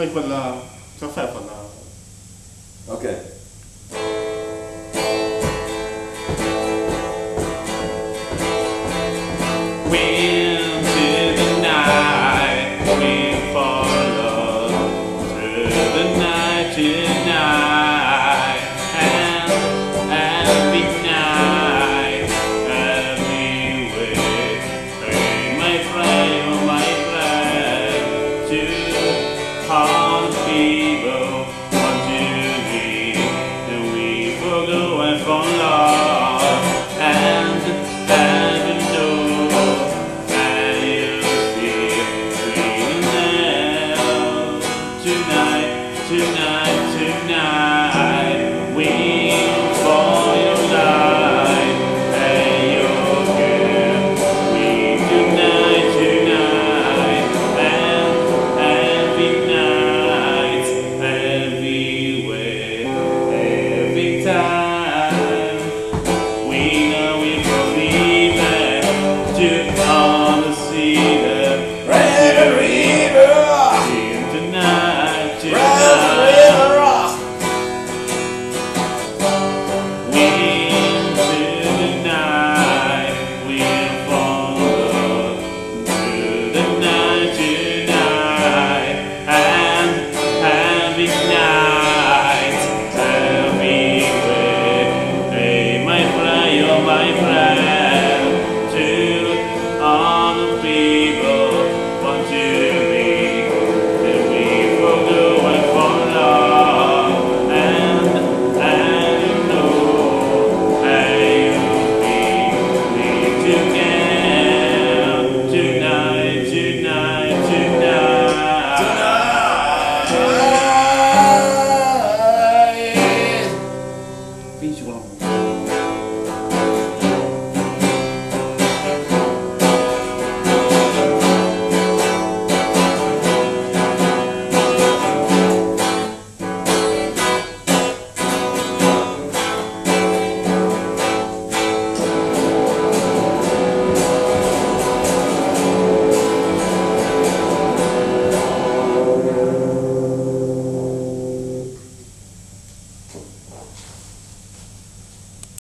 Fai quella caffè, quella. Ok. Into the night, we follow through the night tonight, and every night, every way, bring my friend, oh my friend, to harm people, want to leave, and we will go and fall love, and tonight.